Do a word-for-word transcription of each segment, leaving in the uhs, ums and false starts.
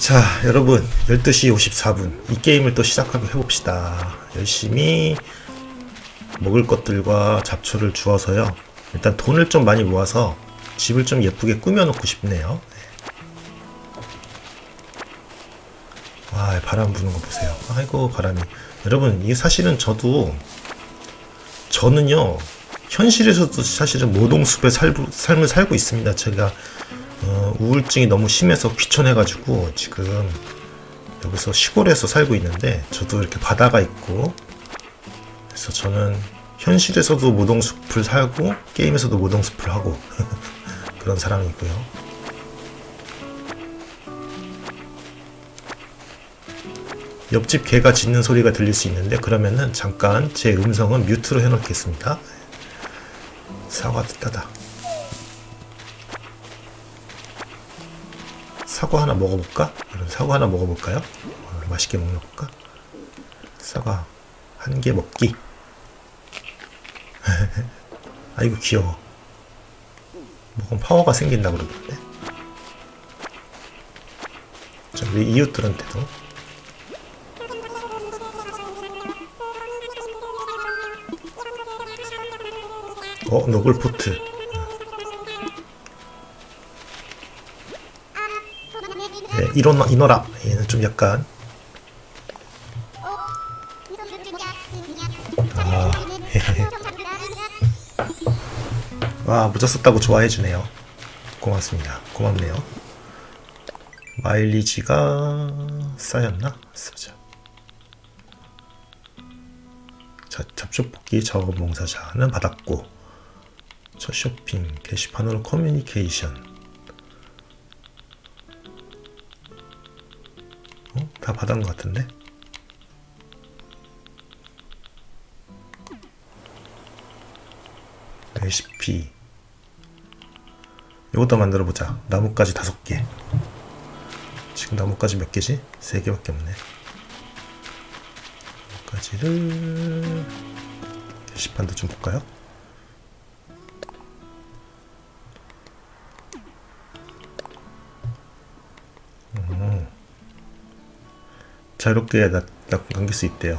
자, 여러분 열두 시 오십사 분 이 게임을 또 시작하고 해봅시다. 열심히 먹을 것들과 잡초를 주어서요, 일단 돈을 좀 많이 모아서 집을 좀 예쁘게 꾸며놓고 싶네요. 와, 바람 부는 거 보세요. 아이고 바람이. 여러분 이게 사실은 저도 저는요 현실에서도 사실은 모동숲의 살, 삶을 살고 있습니다. 제가 어, 우울증이 너무 심해서 귀촌해가지고 지금 여기서 시골에서 살고 있는데, 저도 이렇게 바다가 있고, 그래서 저는 현실에서도 모동숲을 살고 게임에서도 모동숲을 하고 그런 사람이고요. 옆집 개가 짖는 소리가 들릴 수 있는데, 그러면은 잠깐 제 음성은 뮤트로 해놓겠습니다. 사과 따다. 사과 하나 먹어볼까? 사과 하나 먹어볼까요? 어, 맛있게 먹어볼까? 사과 한 개 먹기. 아이고 귀여워. 먹으면 파워가 생긴다 그러던데. 자, 우리 이웃들한테도. 어, 노블포트. 네, 이노라, 이노라. 얘는 좀 약간. 아, 와, 모자 썼다고 좋아해주네요. 고맙습니다. 고맙네요. 마일리지가 쌓였나? 쓰자. 자, 잡초뽑기 자원봉사자는 받았고, 첫 쇼핑, 게시판으로 커뮤니케이션. 어? 다 받은 것 같은데? 레시피. 이것도 만들어보자. 나뭇가지 다섯 개. 지금 나뭇가지 몇 개지? 세 개밖에 없네. 나뭇가지를 게시판도 좀 볼까요? 음. 자유롭게 나, 나, 남길 수 있대요.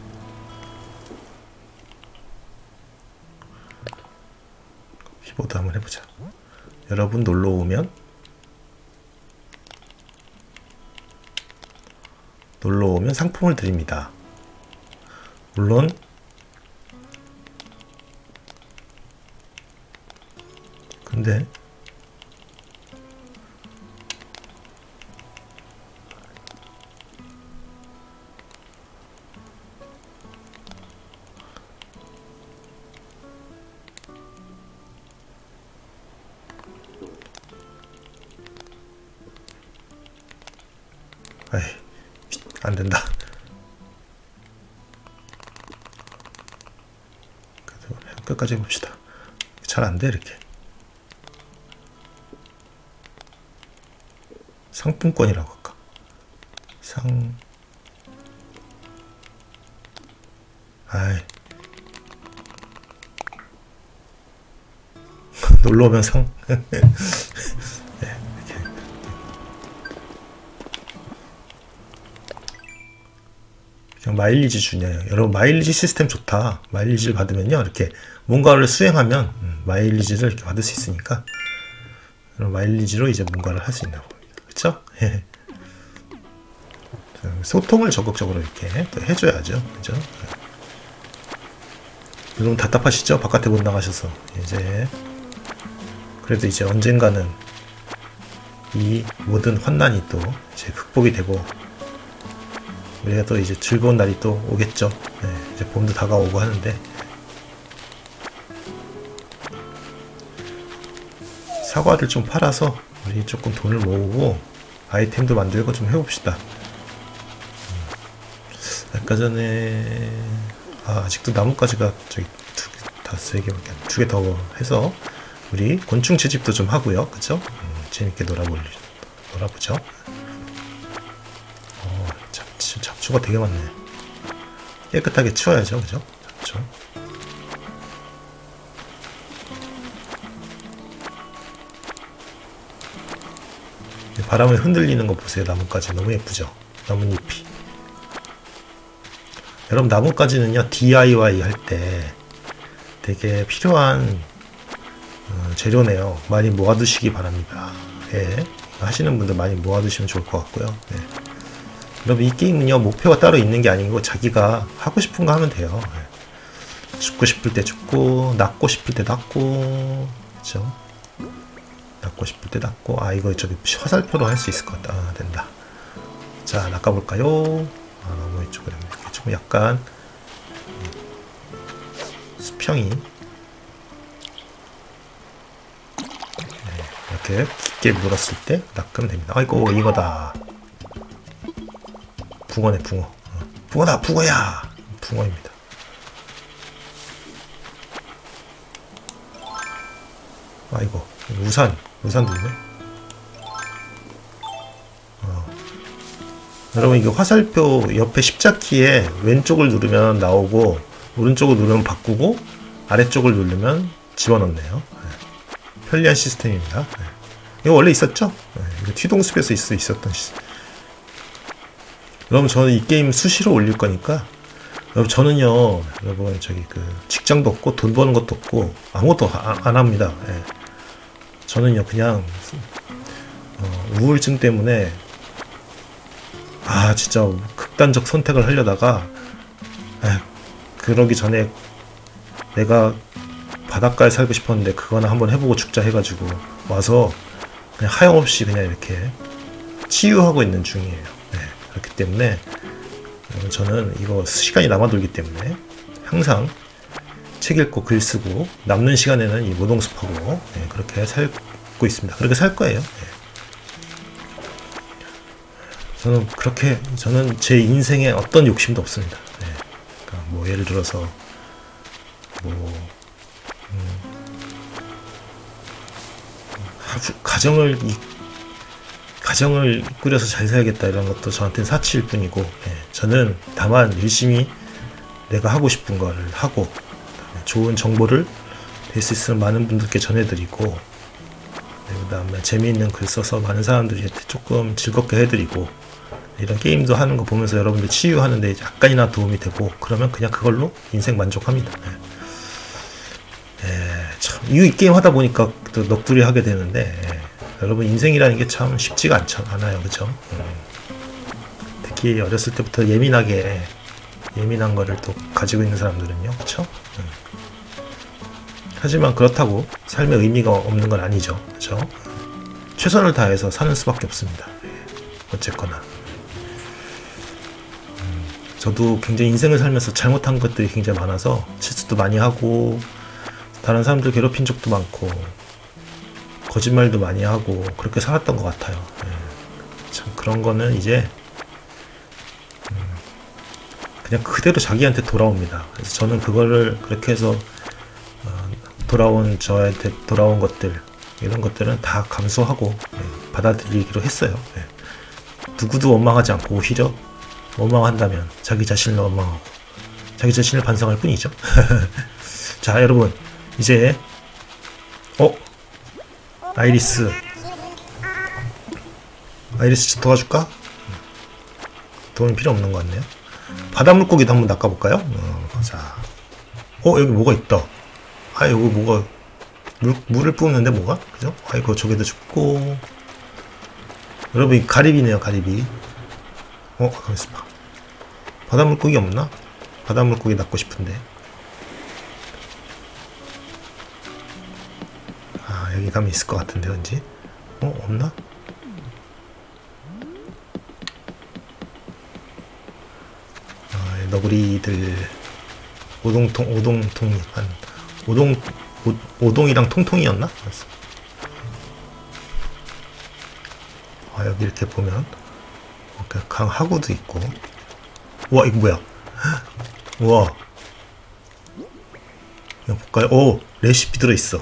키보드 한번 해보자. 여러분 놀러 오면 놀러 오면 상품을 드립니다. 물론 근데 아이, 안된다. 그래도 끝까지 해봅시다. 잘 안돼 이렇게. 상품권이라고 할까? 상... 아이 놀러오면 상... 그냥 마일리지 주냐. 여러분 마일리지 시스템 좋다. 마일리지를 받으면요, 이렇게 뭔가를 수행하면 음, 마일리지를 이렇게 받을 수 있으니까, 여러분 마일리지로 이제 뭔가를 할 수 있나 봅니다. 그쵸? 소통을 적극적으로 이렇게 또 해줘야죠. 그죠? 여러분 답답하시죠? 바깥에 못 나가셔서. 이제 그래도 이제 언젠가는 이 모든 환난이 또 이제 극복이 되고, 우리가 또 이제 즐거운 날이 또 오겠죠. 네, 이제 봄도 다가오고 하는데, 사과를 좀 팔아서 우리 조금 돈을 모으고 아이템도 만들고 좀 해봅시다. 아까 전에 아, 아직도 나뭇가지가 저기 두 개, 다섯 개밖에 두 개 더 해서 우리 곤충 채집도 좀 하고요. 그쵸? 음, 재밌게 놀아볼, 놀아보죠. 잡초가 되게 많네. 깨끗하게 치워야죠. 그죠? 잡초. 바람에 흔들리는 거 보세요. 나뭇가지 너무 예쁘죠? 나뭇잎이. 여러분 나뭇가지는요 디아이와이 할 때 되게 필요한 어, 재료네요. 많이 모아두시기 바랍니다. 예, 하시는 분들 많이 모아두시면 좋을 것 같고요. 예. 여러분 이 게임은요 목표가 따로 있는 게 아니고 자기가 하고 싶은 거 하면 돼요. 예. 죽고 싶을 때 죽고 낳고 싶을 때 낳고 그렇죠? 낳고 싶을 때 낳고 아 이거 저기 화살표로 할 수 있을 것 같다. 아, 된다. 자 낚아볼까요? 아 너무 이쪽으로 좀 약간 수평이 네, 이렇게 깊게 물었을 때 낚으면 됩니다. 아이고 이거다. 붕어네 붕어. 어, 붕어다 붕어야. 붕어입니다. 아이고 우산 우산도 있네. 어. 여러분 이게 화살표 옆에 십자키에 왼쪽을 누르면 나오고 오른쪽을 누르면 바꾸고 아래쪽을 누르면 집어넣네요. 네. 편리한 시스템입니다. 네. 이거 원래 있었죠? 네. 이거 튀동숲에서 있, 있었던 시스템. 여러분 저는 이 게임 수시로 올릴 거니까 여러분 저는요 여러분 저기 그 직장도 없고 돈 버는 것도 없고 아무것도 아, 안 합니다. 네. 저는요 그냥 어, 우울증 때문에 아 진짜 극단적 선택을 하려다가 에휴, 그러기 전에 내가 바닷가에 살고 싶었는데 그거나 한번 해보고 죽자 해가지고 와서 그냥 하염없이 그냥 이렇게 치유하고 있는 중이에요. 네, 그렇기 때문에 저는 이거 시간이 남아돌기 때문에 항상 책 읽고 글 쓰고 남는 시간에는 이 모동숲하고 네, 그렇게 살고 있습니다. 그렇게 살 거예요. 네. 저는 그렇게 저는 제 인생에 어떤 욕심도 없습니다. 네. 그러니까 뭐 예를 들어서 뭐 음, 가정을 이, 가정을 꾸려서 잘 살아야겠다 이런 것도 저한테는 사치일 뿐이고 네. 저는 다만 열심히 내가 하고 싶은 걸 하고 좋은 정보를 될 수 있으면 많은 분들께 전해드리고 네, 그 다음에 재미있는 글 써서 많은 사람들한테 조금 즐겁게 해드리고 이런 게임도 하는 거 보면서 여러분들 치유하는데 약간이나 도움이 되고 그러면 그냥 그걸로 인생 만족합니다. 네. 예, 참, 이 게임 하다 보니까 또 넋두리 하게 되는데 예, 여러분 인생이라는 게 참 쉽지가 않죠, 않아요, 그렇죠? 음. 특히 어렸을 때부터 예민하게 예민한 거를 또 가지고 있는 사람들은요, 그렇죠? 음. 하지만 그렇다고 삶의 의미가 없는 건 아니죠, 그렇죠? 최선을 다해서 사는 수밖에 없습니다. 예, 어쨌거나. 저도 굉장히 인생을 살면서 잘못한 것들이 굉장히 많아서 실수도 많이 하고 다른 사람들 괴롭힌 적도 많고 거짓말도 많이 하고 그렇게 살았던 것 같아요. 네. 참 그런 거는 이제 음 그냥 그대로 자기한테 돌아옵니다. 그래서 저는 그거를 그렇게 해서 어 돌아온 저한테 돌아온 것들 이런 것들은 다 감수하고 네. 받아들이기로 했어요. 네. 누구도 원망하지 않고 오히려 원망한다면 자기 자신을 원망하고 자기 자신을 반성할 뿐이죠. 자 여러분 이제 어? 아이리스 아이리스 도와줄까? 도움이 필요 없는 것 같네요. 바다 물고기도 한번 낚아볼까요? 어, 자, 어 여기 뭐가 있다. 아 여기 뭐가 물, 물을 뿜는데 뭐가? 그죠? 아이고 저기도 죽고. 여러분 이 가리비네요 가리비. 어, 가만있어 봐. 바다 물고기 없나? 바다 물고기 낚고 싶은데. 아, 여기 가면 있을 것 같은데, 왠지. 어, 없나? 아, 너구리들. 오동통, 오동통, 한, 오동, 오, 오동이랑 통통이었나? 아, 여기 이렇게 보면. 강 하구도 있고. 우와 이거 뭐야? 우와 이거 볼까요? 오 레시피 들어있어.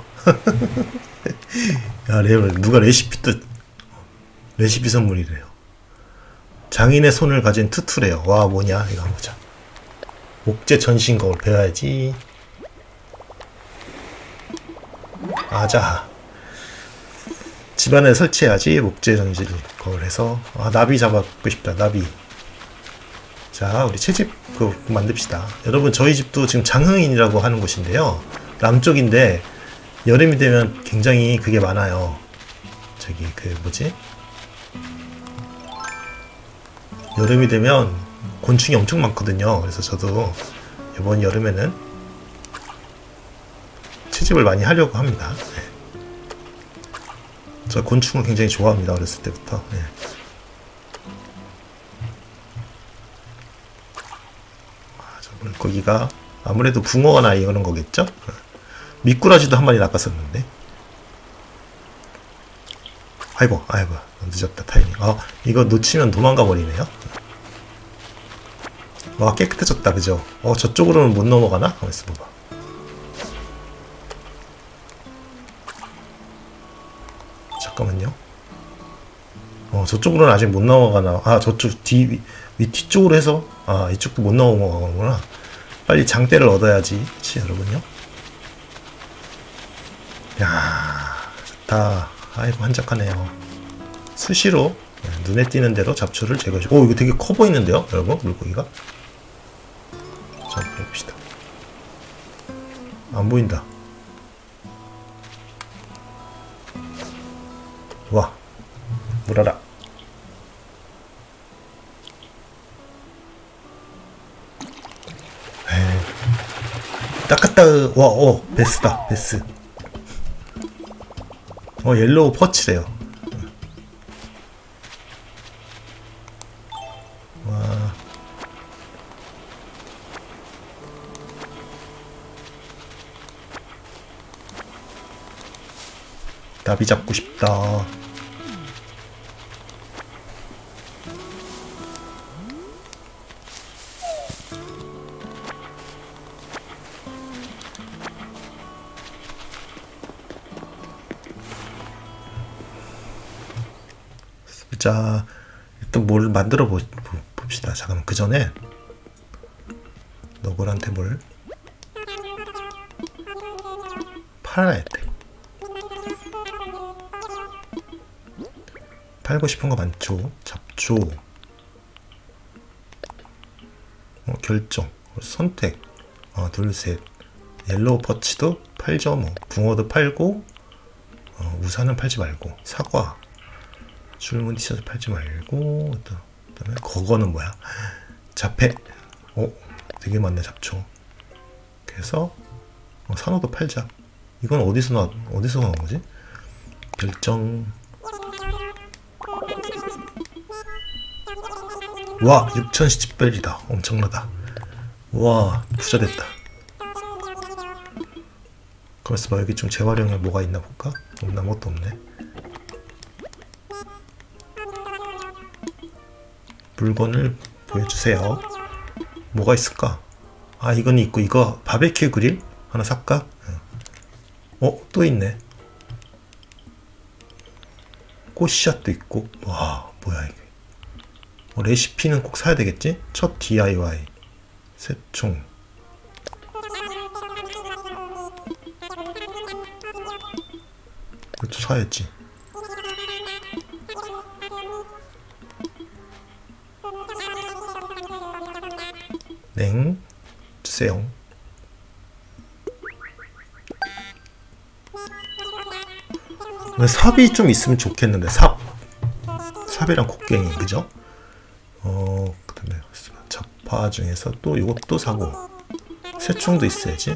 야 레, 누가 레시피 뜻 레시피 선물이래요. 장인의 손을 가진 투투래요. 와 뭐냐 이거 한번 보자. 목재 전신 거울 배워야지. 아자 집안에 설치해야지. 목재 전실 그걸 해서. 아, 나비 잡고 싶다. 나비. 자, 우리 채집 그 만듭시다. 여러분, 저희 집도 지금 장흥인이라고 하는 곳인데요. 남쪽인데 여름이 되면 굉장히 그게 많아요. 저기 그 뭐지? 여름이 되면 곤충이 엄청 많거든요. 그래서 저도 이번 여름에는 채집을 많이 하려고 합니다. 저 곤충을 굉장히 좋아합니다. 어렸을 때부터. 네. 아, 저 물고기가 아무래도 붕어나 이런 거겠죠? 미꾸라지도 한 마리 낚았었는데. 아이고, 아이고, 늦었다, 타이밍. 아, 이거 놓치면 도망가 버리네요. 와, 깨끗해졌다, 그죠? 어, 저쪽으로는 못 넘어가나? 가만있어 봐봐. 잠깐만요. 어, 저쪽으로는 아직 못 넘어가나? 아, 저쪽 뒤, 위, 뒤쪽으로 해서, 아, 이쪽도 못 넘어가는구나. 빨리 장대를 얻어야지, 그치, 여러분요? 야, 좋다. 아이고, 한적하네요. 수시로 눈에 띄는 대로 잡초를 제거해. 오, 이거 되게 커 보이는데요, 여러분? 물고기가. 자, 봅시다. 안 보인다. 와, 물어라. 에이, 닦았다. 와, 어, 베스다, 베스. 어, 옐로우 퍼치래요. 와. 나비 잡고 싶다. 자, 일단 뭘 만들어 보, 보, 봅시다. 잠깐만, 그 전에 너굴한테 뭘 팔아야 돼. 팔고 싶은 거 많죠. 잡초, 어, 결정, 선택, 어, 둘, 셋. 옐로우 퍼치도 팔죠. 뭐 붕어도 팔고, 어, 우산은 팔지 말고, 사과, 줄무늬 티셔츠 팔지 말고, 또 그다음에 거거는 뭐야? 자폐. 어, 되게 많네, 잡초. 그래서 어, 산호도 팔자. 이건 어디서 나 어디서 나온 거지? 결정. 와, 육천십 벨이다. 엄청나다. 와, 부자 됐다. 그래서 봐, 여기 좀 재활용에 뭐가 있나 볼까? 없나? 아무것도 없네. 물건을 보여주세요. 뭐가 있을까? 아, 이건 있고, 이거 바베큐 그릴 하나 살까? 어, 또 있네. 꽃샷도 있고. 와, 뭐야 이게. 어, 레시피는 꼭 사야 되겠지? 첫 디아이와이. 새총. 이것도 사야지. 냉 주세요. 삽이 좀 있으면 좋겠는데. 삽 삽이랑 곡괭이, 그죠? 어, 그 다음에 잡화 중에서 또 이것도 사고, 새총도 있어야지.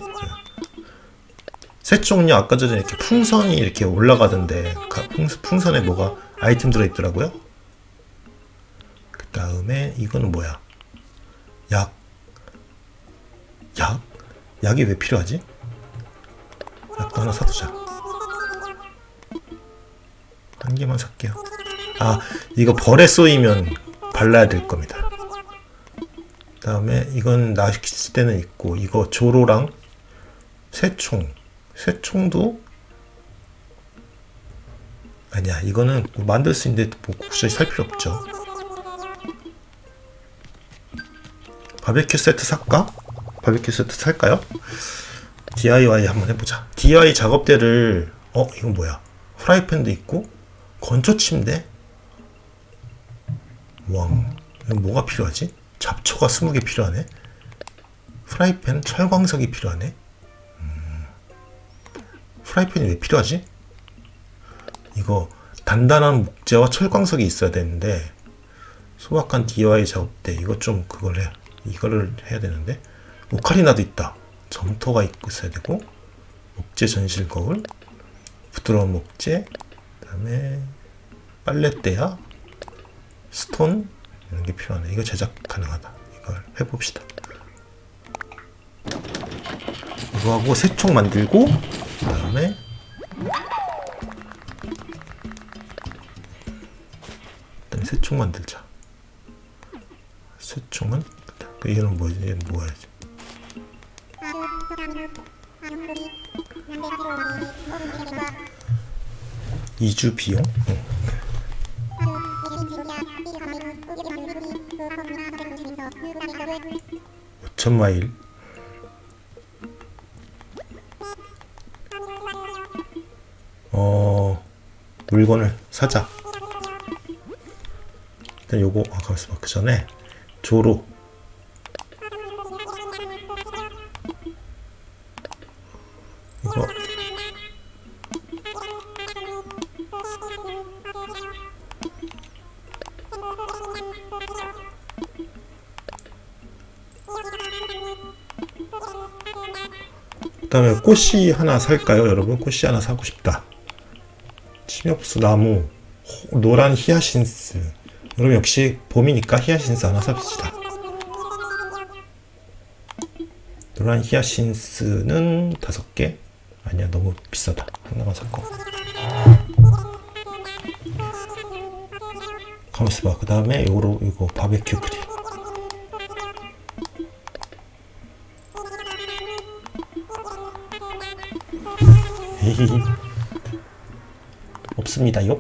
새총은요, 아까 전에 이렇게 풍선이 이렇게 올라가던데, 풍선에 뭐가 아이템 들어있더라고요. 그 다음에 이거는 뭐야? 약. 약? 약이 왜 필요하지? 약도 하나 사두자. 한 개만 살게요. 아, 이거 벌에 쏘이면 발라야 될 겁니다. 그 다음에 이건 낚시 때는 있고, 이거 조로랑 새총. 새총도 아니야, 이거는 만들 수 있는데 뭐 굳이 살 필요 없죠. 바베큐 세트 살까? 바베큐 세트 살까요? 디아이와이 한번 해보자. 디아이와이 작업대를, 어, 이건 뭐야? 프라이팬도 있고, 건초 침대? 왕. 이거 뭐가 필요하지? 잡초가 스무 개 필요하네. 프라이팬, 철광석이 필요하네. 음. 프라이팬이 왜 필요하지? 이거 단단한 목재와 철광석이 있어야 되는데 소박한 디아이와이 작업대 이거 좀 그걸 해 이거를 해야 되는데 오카리나도 있다. 점토가 있고 있어야 되고 목재 전실 거울 부드러운 목재 그 다음에 빨랫대야 스톤 이런 게 필요하네. 이거 제작 가능하다. 이걸 해봅시다. 이거 하고 새총 만들고 그 다음에 일단 새총 만들자. 새총은 그 얘는 뭐지? 얘는 뭐야지? 이주 비용? 응. 오천 마일. 어 물건을 사자. 일단 요거 아 잠시만 그 전에 조로 이거 그 다음에 꽃이 하나 살까요 여러분? 꽃이 하나 사고 싶다. 침엽수 나무 호, 노란 히아신스. 여러분 역시 봄이니까 히아신스 하나 삽시다. 노란 히아신스는 다섯 개? 아니야 너무 비싸다. 하나만 살 거. 가만있어 봐. 그 다음에 요로 이거 바베큐 그릴. 히히히. 없습니다요.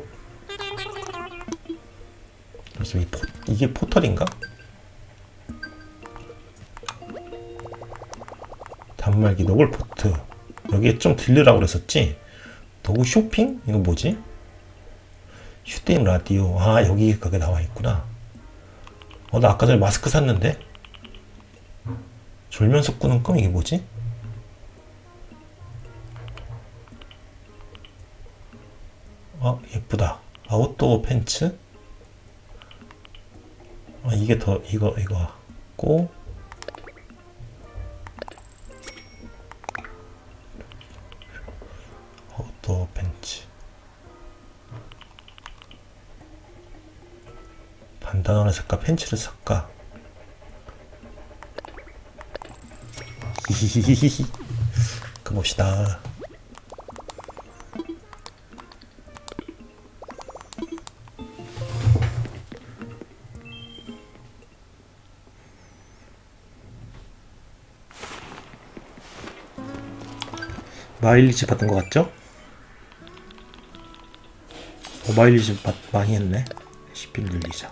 그래서 이 포, 이게 포털인가? 단말기 노골 포트. 여기에 좀 들르라고 그랬었지? 도구 쇼핑? 이거 뭐지? 휴대용 라디오. 아 여기 그게 나와 있구나. 어 나 아까 전에 마스크 샀는데? 졸면서 꾸는 꿈 이게 뭐지? 아 예쁘다. 아웃도어 팬츠? 아 이게 더 이거 이거 같고 아웃도어 팬츠 반다나를 살까 팬츠를 살까? 히히히히히 가봅시다. 마일리지 받은 것 같죠? 어, 마일리지 받, 많이 했네. 씨피를 늘리자.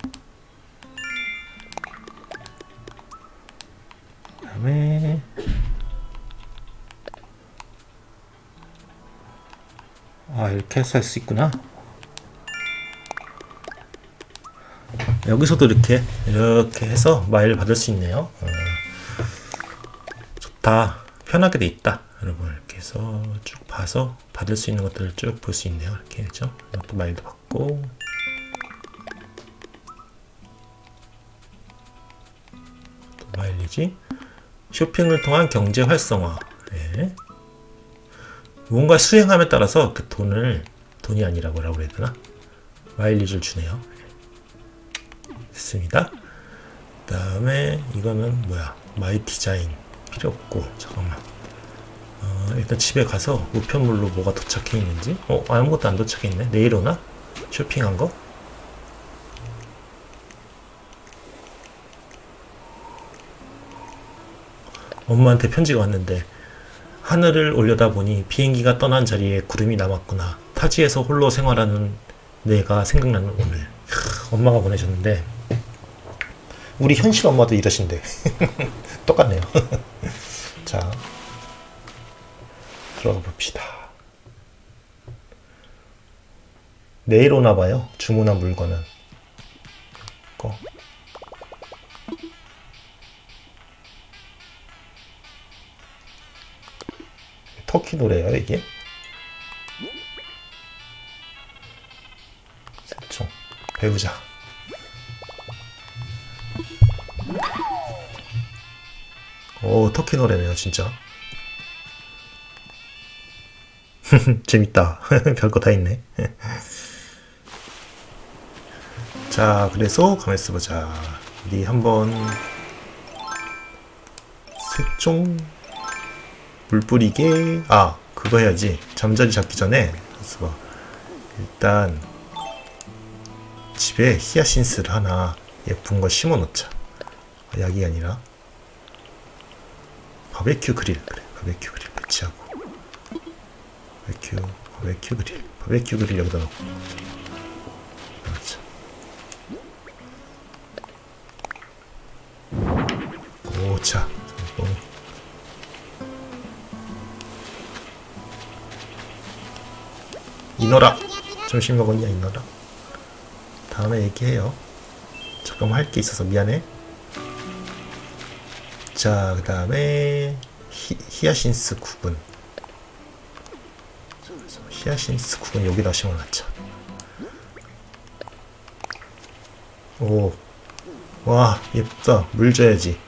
그 다음에 아 이렇게 해서 할 수 있구나. 여기서도 이렇게 이렇게 해서 마일 받을 수 있네요. 어, 좋다. 편하게 돼 있다. 여러분 이렇게 해서 쭉 봐서 받을 수 있는 것들을 쭉 볼 수 있네요. 이렇게 그죠? 이것도 마일도 받고 또 마일리지 쇼핑을 통한 경제 활성화. 네. 뭔가 수행함에 따라서 그 돈을 돈이 아니라 뭐라고 해야 되나? 마일리지를 주네요. 됐습니다. 그 다음에 이거는 뭐야? 마이 디자인 필요 없고 잠깐만. 어, 일단 집에 가서 우편물로 뭐가 도착해 있는지. 어 아무것도 안 도착해 있네. 내일 오나? 쇼핑한 거? 엄마한테 편지가 왔는데 하늘을 올려다보니 비행기가 떠난 자리에 구름이 남았구나. 타지에서 홀로 생활하는 내가 생각나는 오늘. 크, 엄마가 보내셨는데 우리 현실 엄마도 이러신데 똑같네요. 자 들어가 봅시다. 내일 오나봐요. 주문한 물건은. 꺼. 터키 노래예요 이게? 새총 배우자. 오, 터키 노래네요 진짜. 재밌다. 별거 다 있네. 자, 그래서 가만있어 보자. 우리 한번 새총 물 뿌리게. 아, 그거 해야지. 잠자리 잡기 전에 봐. 일단 집에 히아신스를 하나 예쁜 거 심어 놓자. 약이 아니라 바베큐 그릴. 그래, 바베큐 그릴 배치하고 바베큐 바베큐 그릴 바베큐 그릴 여기다 놓고. 맞자. 오차. 이너라. 점심 먹었냐 이너라. 다음에 얘기해요. 잠깐만 할 게 있어서 미안해. 자, 그 다음에 히아신스 구근. 히아신스 구근 여기다 심어놨자. 오, 와 예쁘다. 물 줘야지.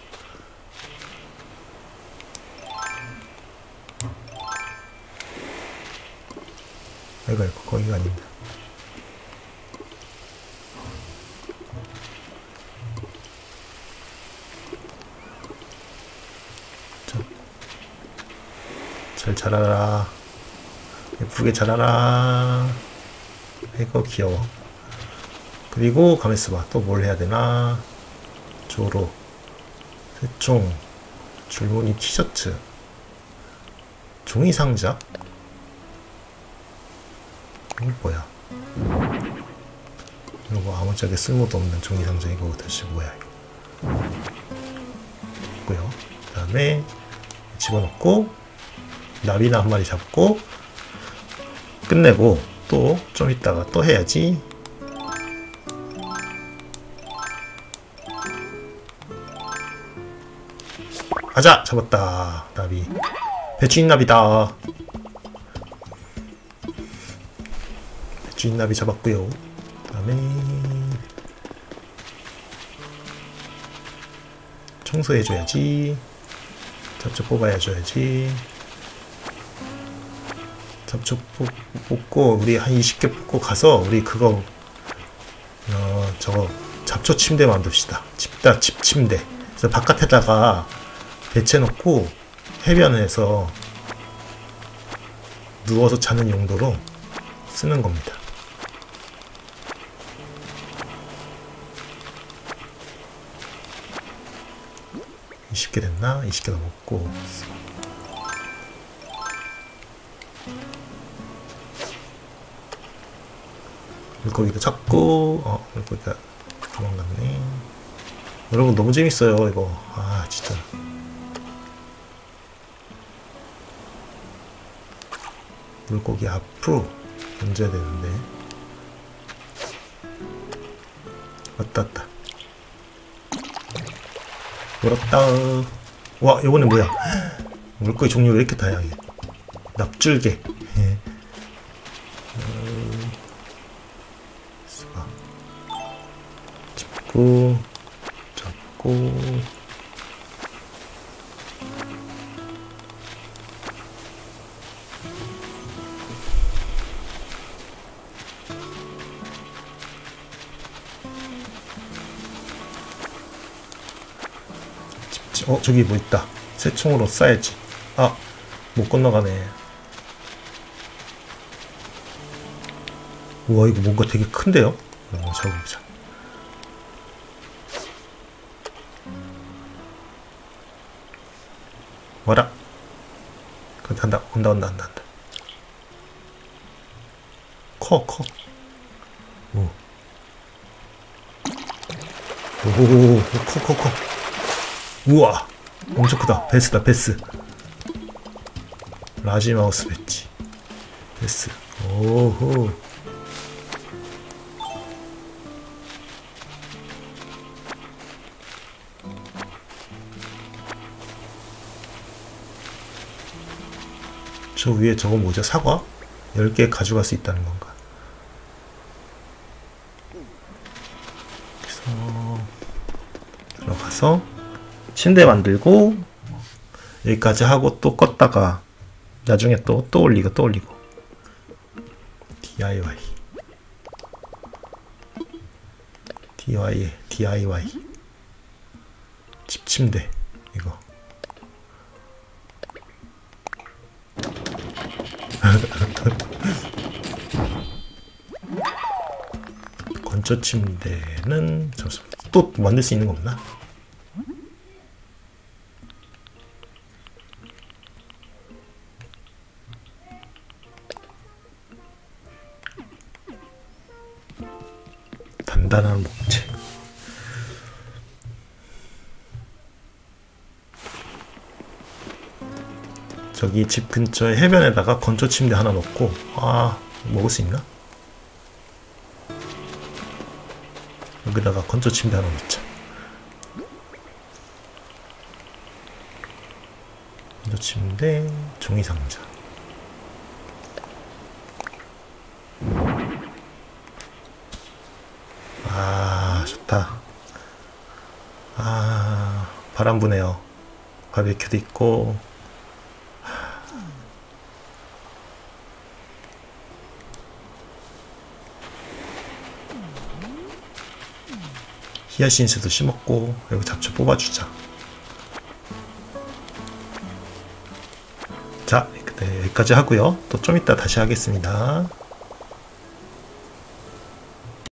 아이고 아이고 거기가 아닌다. 자, 잘 자라라. 예쁘게 자라라. 아이고 귀여워. 그리고 가만있어 봐. 또 뭘 해야 되나. 조로 새총 줄무늬 티셔츠 종이상자. 이거 뭐야? 이거 뭐 아무짝에 쓸모도 없는 종이상자. 이거 도대체 뭐야 이거. 있고요. 그 다음에 집어넣고 나비나 한 마리 잡고 끝내고 또 좀 있다가 또 해야지. 가자! 잡았다. 나비. 배추인 나비다. 배추인 나비 잡았고요. 그 다음에 청소해줘야지. 잡초 뽑아야줘야지. 잡초 뽑고 우리 한 이십 개 뽑고 가서 우리 그거 어 저거 잡초 침대 만듭시다. 집다 집 침대. 그래서 바깥에다가 배치해놓고 해변에서 누워서 자는 용도로 쓰는 겁니다. 이십 개 됐나? 이십 개 넘었고. 물고기도 찾고. 어, 물고기가 도망갔네. 여러분 너무 재밌어요 이거. 아 진짜. 물고기 앞으로 던져야 되는데. 왔다 왔다. 물었다. 와 이번에 뭐야. 물고기 종류가 왜 이렇게 다양해. 납줄개. 예. 음, 잡고 잡고 어 저기 뭐 있다. 새총으로 쏴야지. 아 못 건너가네. 우와 이거 뭔가 되게 큰데요? 어, 잡아보자. 와라. 간다 온다 온다 온다 온다. 커 커. 오. 오호호호 커 커 커. 우와 엄청 크다. 베스다 베스. 라지 마우스 배치. 베스. 오호. 저 위에 저거 뭐죠? 사과? 열 개 가져갈 수 있다는 건가? 그래서 들어가서 침대 만들고 여기까지 하고 또 껐다가 나중에 또 또 올리고 또 올리고. 디아이와이 디아이와이 디아이와이 집 침대 이거. 건조 침대는 잠시만 또 만들 수 있는 거 없나? 단단한 목재. 저기 집 근처에 해변에다가 건조 침대 하나 넣고. 아, 먹을 수 있나? 여기다가 건조 침대 하나 넣자. 건조 침대, 종이 상자. 아, 좋다. 아, 바람 부네요. 바베큐도 있고. 히야신스도 심었고. 여기 잡초 뽑아주자. 자, 여기까지 하고요. 또 좀 이따 다시 하겠습니다.